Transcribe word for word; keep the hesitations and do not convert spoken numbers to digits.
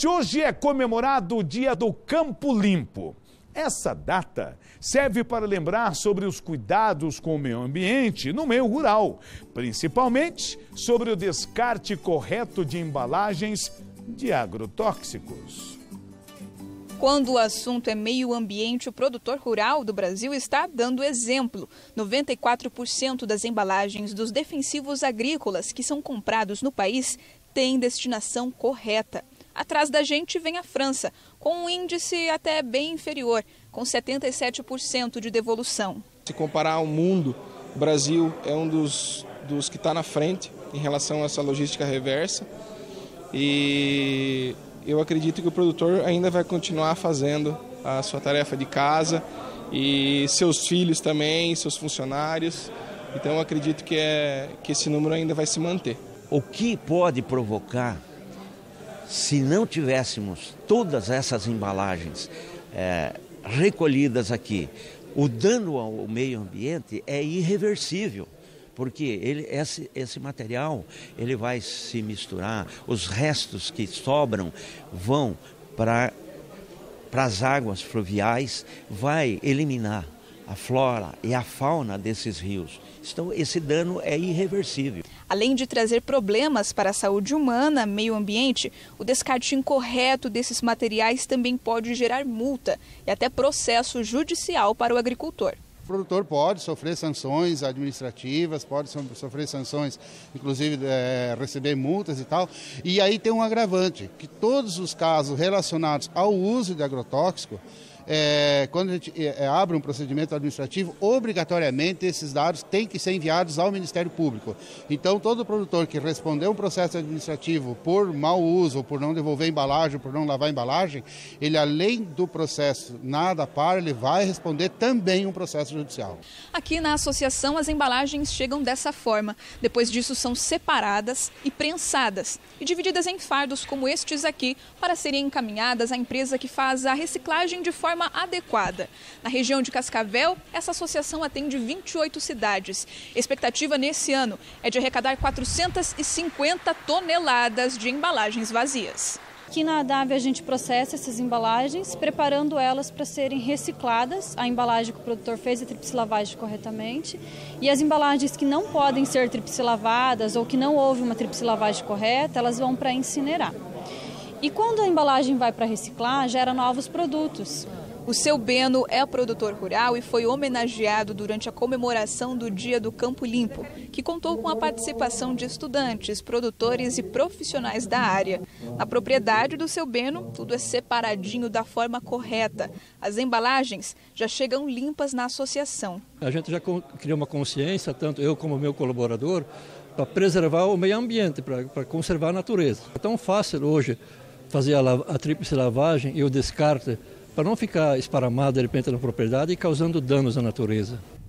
Hoje é comemorado o Dia do Campo Limpo. Essa data serve para lembrar sobre os cuidados com o meio ambiente no meio rural, principalmente sobre o descarte correto de embalagens de agrotóxicos. Quando o assunto é meio ambiente, o produtor rural do Brasil está dando exemplo. noventa e quatro por cento das embalagens dos defensivos agrícolas que são comprados no país têm destinação correta. Atrás da gente vem a França, com um índice até bem inferior, com setenta e sete por cento de devolução. Se comparar ao mundo, o Brasil é um dos, dos que está na frente em relação a essa logística reversa. E eu acredito que o produtor ainda vai continuar fazendo a sua tarefa de casa e seus filhos também, seus funcionários. Então eu acredito que, é, que esse número ainda vai se manter. O que pode provocar, se não tivéssemos todas essas embalagens é, recolhidas aqui, o dano ao meio ambiente é irreversível, porque ele, esse, esse material ele vai se misturar, os restos que sobram vão para as águas fluviais, vai eliminar a flora e a fauna desses rios. Então, esse dano é irreversível. Além de trazer problemas para a saúde humana, meio ambiente, o descarte incorreto desses materiais também pode gerar multa e até processo judicial para o agricultor. O produtor pode sofrer sanções administrativas, pode sofrer sanções, inclusive é, receber multas e tal. E aí tem um agravante, que todos os casos relacionados ao uso de agrotóxico, É, quando a gente é, abre um procedimento administrativo, obrigatoriamente esses dados têm que ser enviados ao Ministério Público. Então, todo produtor que responder um processo administrativo por mau uso, ou por não devolver embalagem, por não lavar embalagem, ele, além do processo nada para, ele vai responder também um processo judicial. Aqui na associação, as embalagens chegam dessa forma. Depois disso, são separadas e prensadas e divididas em fardos como estes aqui, para serem encaminhadas à empresa que faz a reciclagem de forma adequada. Na região de Cascavel, essa associação atende vinte e oito cidades. A expectativa nesse ano é de arrecadar quatrocentas e cinquenta toneladas de embalagens vazias. Aqui na Adave a gente processa essas embalagens, preparando elas para serem recicladas. A embalagem que o produtor fez a tríplice lavagem corretamente. E as embalagens que não podem ser tríplice lavadas ou que não houve uma tríplice lavagem correta, elas vão para incinerar. E quando a embalagem vai para reciclar, gera novos produtos. O seu Beno é produtor rural e foi homenageado durante a comemoração do Dia do Campo Limpo, que contou com a participação de estudantes, produtores e profissionais da área. Na propriedade do seu Beno, tudo é separadinho da forma correta. As embalagens já chegam limpas na associação. A gente já criou uma consciência, tanto eu como o meu colaborador, para preservar o meio ambiente, para, para conservar a natureza. É tão fácil hoje fazer a, a tríplice lavagem e o descarte para não ficar esparramado de repente na propriedade e causando danos à natureza.